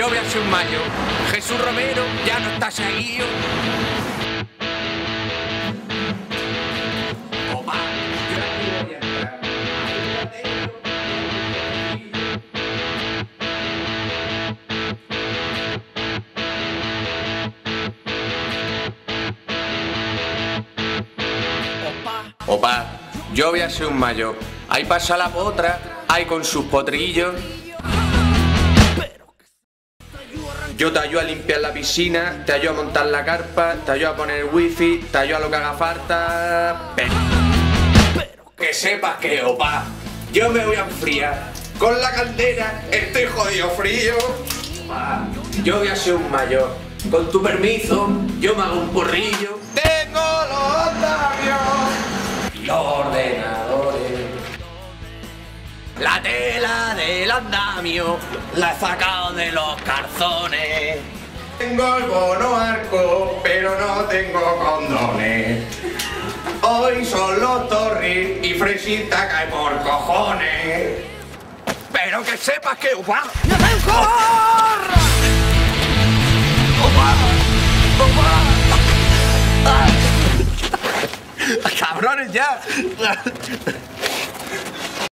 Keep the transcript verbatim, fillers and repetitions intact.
yo voy a ser un mayo. Jesús Romero ya no está seguido. Opa, yo aquí voy a entrar. Opa, yo voy a ser un mayo. Ahí pasa la potra, ahí con sus potrillos. Yo te ayudo a limpiar la piscina, te ayudo a montar la carpa, te ayudo a poner el wifi, te ayudo a lo que haga falta. Pero, que sepas que, opa, yo me voy a enfriar. Con la caldera estoy jodido frío. Opa, yo voy a ser un mayo. Con tu permiso, yo me hago un porrillo. Tengo los andamios y los ordenadores. La tela del andamio la he sacado de los calzones. Tengo el bono arco, pero no tengo condones. Hoy son los torris y Fresita cae por cojones. Pero que sepas que... ¡Opa! ¡No me corra! ¡Opa! ¡Opa! ¡Cabrones ya!